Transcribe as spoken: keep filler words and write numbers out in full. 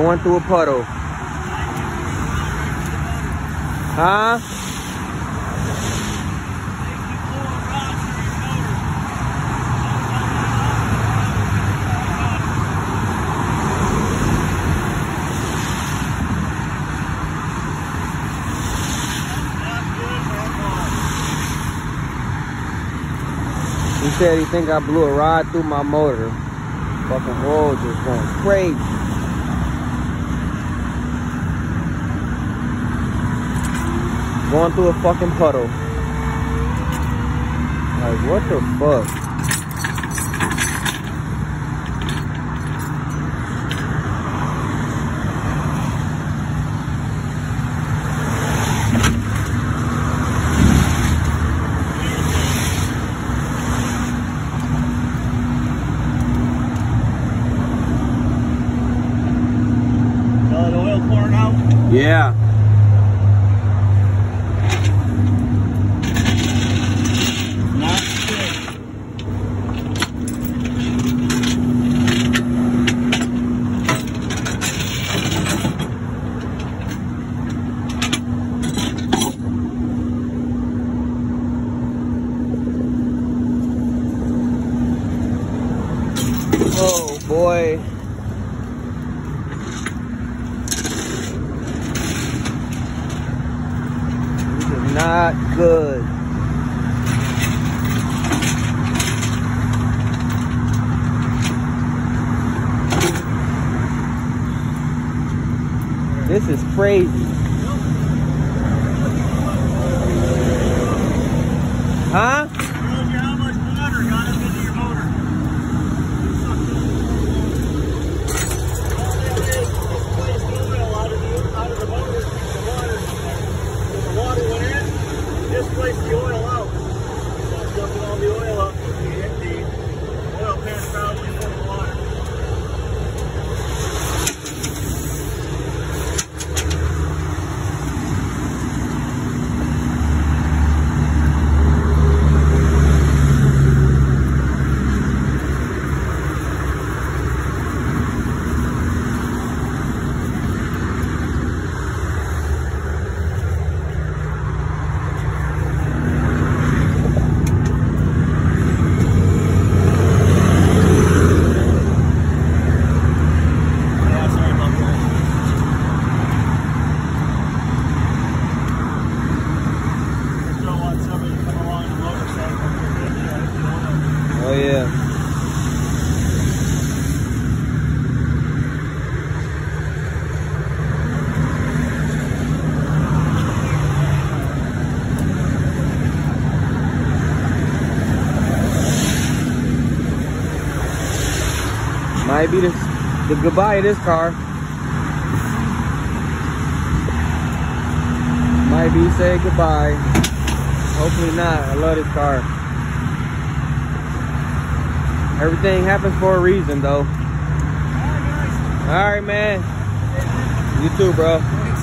Going through a puddle. Huh? He said he think I blew a rod through my motor. Fucking road just going crazy. Going through a fucking puddle. Like, what the fuck? Yeah. Not good. Oh boy. Not good. This is crazy. Huh? Shows you how much water got up into your motor. All that is, is place the oil out of the, out of the motor. The water, when the water went in, displaced the oil out. So it's dumping all the oil up. The, the oil pan probably full of water. Oh yeah. Might be the, the goodbye of this car. Might be say goodbye. Hopefully not. I love this car. Everything happens for a reason, though. All right, man. You too, bro.